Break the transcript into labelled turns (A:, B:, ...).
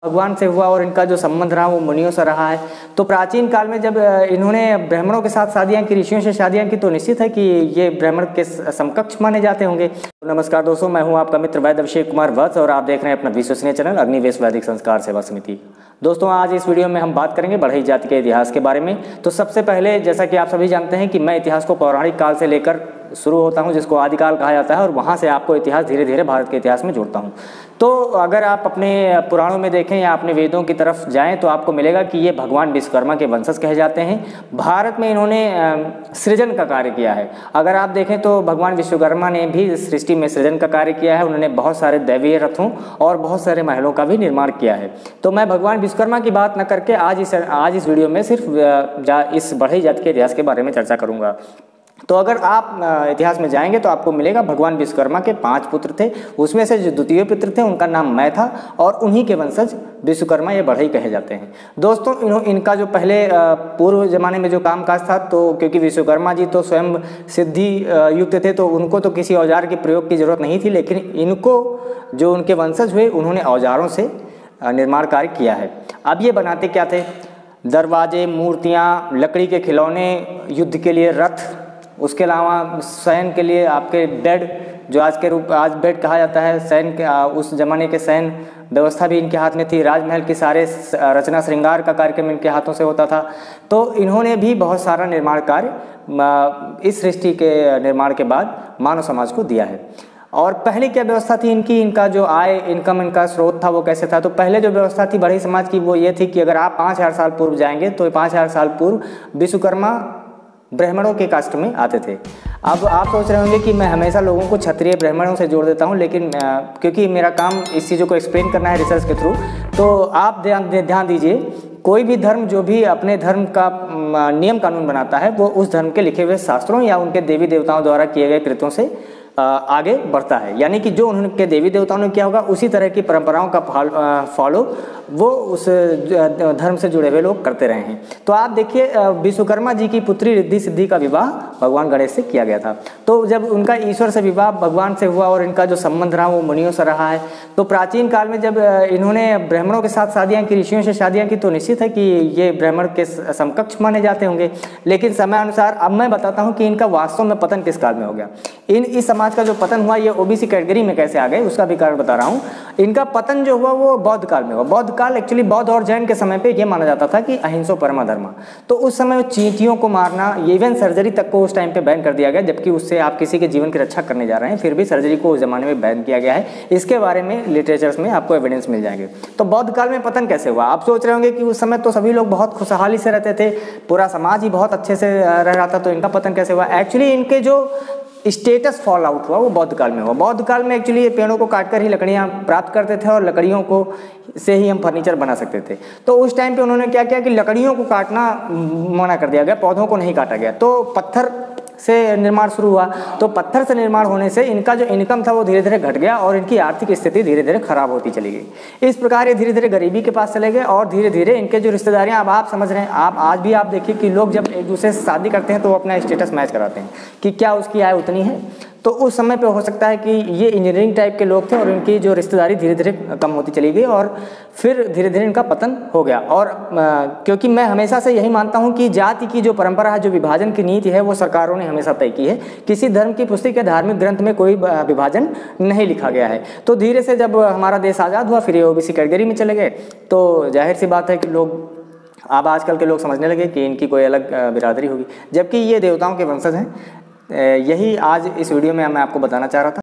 A: भगवान से हुआ और इनका जो संबंध रहा वो मुनियों से रहा है। तो प्राचीन काल में जब इन्होंने ब्राह्मणों के साथ शादियां की, ऋषियों से शादियां की, तो निश्चित है कि ये ब्राह्मण के समकक्ष माने जाते होंगे। नमस्कार दोस्तों, मैं हूं आपका मित्र वैद्य अभिषेक कुमार वत्स और आप देख रहे हैं अपना विश्वसनीय चैनल अग्निवेश वैदिक संस्कार सेवा समिति। दोस्तों, आज इस वीडियो में हम बात करेंगे बढ़ई जाति के इतिहास के बारे में। तो सबसे पहले, जैसा कि आप सभी जानते हैं कि मैं इतिहास को पौराणिक काल से लेकर शुरू होता हूं, जिसको आदिकाल कहा जाता है, और वहां से आपको इतिहास धीरे धीरे भारत के इतिहास में जोड़ता हूं। तो अगर आप अपने पुराणों में देखें या अपने वेदों की तरफ जाएं तो आपको मिलेगा कि ये भगवान विश्वकर्मा के वंशज कहे जाते हैं। भारत में इन्होंने सृजन का कार्य किया है। अगर आप देखें तो भगवान विश्वकर्मा ने भी सृष्टि में सृजन का कार्य किया है। उन्होंने बहुत सारे दैवीय रथों और बहुत सारे महलों का भी निर्माण किया है। तो मैं भगवान विश्वकर्मा की बात न करके आज इस वीडियो में सिर्फ इस बढ़ई जाति के इतिहास के बारे में चर्चा करूँगा। तो अगर आप इतिहास में जाएंगे तो आपको मिलेगा भगवान विश्वकर्मा के 5 पुत्र थे। उसमें से जो द्वितीय पुत्र थे उनका नाम मैं था और उन्हीं के वंशज विश्वकर्मा ये बढ़ई कहे जाते हैं। दोस्तों, इनका जो पहले पूर्व जमाने में जो कामकाज था, तो क्योंकि विश्वकर्मा जी तो स्वयं सिद्धि युक्त थे तो उनको तो किसी औजार के प्रयोग की जरूरत नहीं थी, लेकिन इनको जो उनके वंशज हुए उन्होंने औजारों से निर्माण कार्य किया है। अब ये बनाते क्या थे? दरवाजे, मूर्तियाँ, लकड़ी के खिलौने, युद्ध के लिए रथ, उसके अलावा शयन के लिए आपके बेड, जो आज बेड कहा जाता है, शयन के उस जमाने के शयन व्यवस्था भी इनके हाथ में थी। राजमहल के सारे रचना श्रृंगार का कार्यक्रम इनके हाथों से होता था। तो इन्होंने भी बहुत सारा निर्माण कार्य इस सृष्टि के निर्माण के बाद मानव समाज को दिया है। और पहले क्या व्यवस्था थी इनका जो आय इनकम इनका स्रोत था वो कैसे था? तो पहले जो व्यवस्था थी बढ़ई समाज की वो ये थी कि अगर आप 5000 साल पूर्व जाएंगे तो 5000 साल पूर्व विश्वकर्मा ब्राह्मणों के कास्ट में आते थे। अब आप सोच रहे होंगे कि मैं हमेशा लोगों को क्षत्रिय ब्राह्मणों से जोड़ देता हूं, लेकिन क्योंकि मेरा काम इस चीज़ों को एक्सप्लेन करना है रिसर्च के थ्रू, तो आप ध्यान दीजिए, कोई भी धर्म जो भी अपने धर्म का नियम कानून बनाता है वो उस धर्म के लिखे हुए शास्त्रों या उनके देवी देवताओं द्वारा किए गए कृत्यों से आगे बढ़ता है। यानी कि जो उनके देवी देवताओं ने किया होगा उसी तरह की परंपराओं का फॉलो वो उस धर्म से जुड़े हुए लोग करते रहे हैं। तो आप देखिए, विश्वकर्मा जी की पुत्री रिद्धि सिद्धि का विवाह भगवान गणेश से किया गया था। तो जब उनका ईश्वर से विवाह भगवान से हुआ और इनका जो संबंध रहा वो मुनियों से रहा है। तो प्राचीन काल में जब इन्होंने ब्राह्मणों के साथ शादियाँ की, ऋषियों से शादियाँ की, तो निश्चित है कि ये ब्राह्मण के समकक्ष माने जाते होंगे। लेकिन समय अनुसार अब मैं बताता हूँ कि इनका वास्तव में पतन किस काल में हो गया। इस समाज का जो पतन हुआ ये ओबीसी कैटेगरी में कैसे आ गए उसका भी कारण बता रहा हूँ। इनका पतन जो हुआ वो बौद्ध काल में हुआ। बौद्ध काल एक्चुअली बौद्ध और जैन के समय पे ये माना जाता था कि अहिंसो परमो धर्म। तो उस समय चींटियों को मारना, इवन सर्जरी तक को उस टाइम पे बैन कर दिया गया, जबकि उससे आप किसी के जीवन की रक्षा करने जा रहे हैं, फिर भी सर्जरी को उस जमाने में बैन किया गया है। इसके बारे में लिटरेचर्स में आपको एविडेंस मिल जाएंगे। तो बौद्ध काल में पतन कैसे हुआ? आप सोच रहे होंगे कि उस समय तो सभी लोग बहुत खुशहाली से रहते थे, पूरा समाज ही बहुत अच्छे से रह रहा था, तो इनका पतन कैसे हुआ? एक्चुअली इनके जो स्टेटस फॉल आउट हुआ वो बौद्ध काल में हुआ। बौद्ध काल में एक्चुअली पेड़ों को काटकर ही लकड़ियाँ प्राप्त करते थे और लकड़ियों को से ही हम फर्नीचर बना सकते थे। तो उस टाइम पे उन्होंने क्या किया कि लकड़ियों को काटना मना कर दिया गया, पौधों को नहीं काटा गया। तो पत्थर से निर्माण शुरू हुआ। तो पत्थर से निर्माण होने से इनका जो इनकम था वो धीरे धीरे घट गया और इनकी आर्थिक स्थिति धीरे धीरे खराब होती चली गई। इस प्रकार ये धीरे धीरे गरीबी के पास चले गए और धीरे धीरे इनके जो रिश्तेदारियां, अब आप समझ रहे हैं, आप आज भी आप देखिए कि लोग जब एक दूसरे से शादी करते हैं तो वो अपना स्टेटस मैच कराते हैं कि क्या उसकी आय उतनी है। तो उस समय पे हो सकता है कि ये इंजीनियरिंग टाइप के लोग थे और इनकी जो रिश्तेदारी धीरे धीरे कम होती चली गई और फिर धीरे धीरे इनका पतन हो गया। और क्योंकि मैं हमेशा से यही मानता हूँ कि जाति की जो परंपरा है, जो विभाजन की नीति है, वो सरकारों ने हमेशा तय की है। किसी धर्म की पुस्तक या धार्मिक ग्रंथ में कोई विभाजन नहीं लिखा गया है। तो धीरे से जब हमारा देश आज़ाद हुआ फिर ये ओबीसी कैटेगरी में चले गए। तो जाहिर सी बात है कि अब आजकल के लोग समझने लगे कि इनकी कोई अलग बिरादरी होगी, जबकि ये देवताओं के वंशज हैं। यही आज इस वीडियो में मैं आपको बताना चाह रहा था।